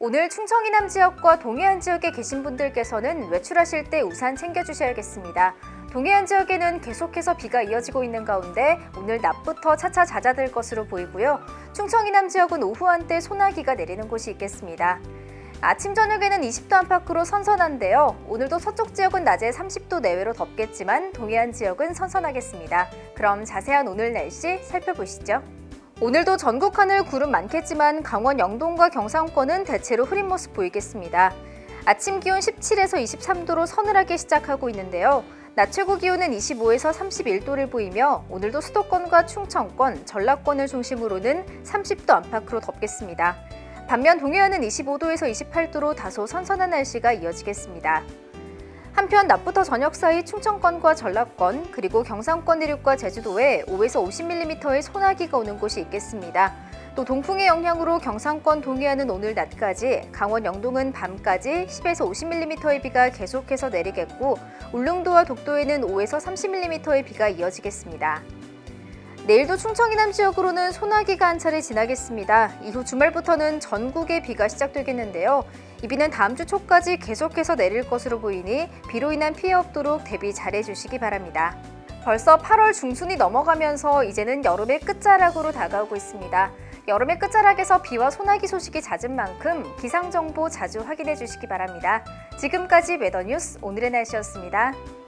오늘 충청 이남 지역과 동해안 지역에 계신 분들께서는 외출하실 때 우산 챙겨주셔야겠습니다. 동해안 지역에는 계속해서 비가 이어지고 있는 가운데 오늘 낮부터 차차 잦아들 것으로 보이고요. 충청 이남 지역은 오후 한때 소나기가 내리는 곳이 있겠습니다. 아침 저녁에는 20도 안팎으로 선선한데요. 오늘도 서쪽 지역은 낮에 30도 내외로 덥겠지만 동해안 지역은 선선하겠습니다. 그럼 자세한 오늘 날씨 살펴보시죠. 오늘도 전국 하늘 구름 많겠지만 강원 영동과 경상권은 대체로 흐린 모습 보이겠습니다. 아침 기온 17에서 23도로 서늘하게 시작하고 있는데요. 낮 최고 기온은 25에서 31도를 보이며 오늘도 수도권과 충청권, 전라권을 중심으로는 30도 안팎으로 덥겠습니다. 반면 동해안은 25도에서 28도로 다소 선선한 날씨가 이어지겠습니다. 한편 낮부터 저녁 사이 충청권과 전라권 그리고 경상권 내륙과 제주도에 5에서 50mm의 소나기가 오는 곳이 있겠습니다. 또 동풍의 영향으로 경상권 동해안은 오늘 낮까지, 강원 영동은 밤까지 10에서 50mm의 비가 계속해서 내리겠고 울릉도와 독도에는 5에서 30mm의 비가 이어지겠습니다. 내일도 충청 이남 지역으로는 소나기가 한 차례 지나겠습니다. 이후 주말부터는 전국에 비가 시작되겠는데요. 이 비는 다음 주 초까지 계속해서 내릴 것으로 보이니 비로 인한 피해 없도록 대비 잘해주시기 바랍니다. 벌써 8월 중순이 넘어가면서 이제는 여름의 끝자락으로 다가오고 있습니다. 여름의 끝자락에서 비와 소나기 소식이 잦은 만큼 기상정보 자주 확인해 주시기 바랍니다. 지금까지 웨더뉴스 오늘의 날씨였습니다.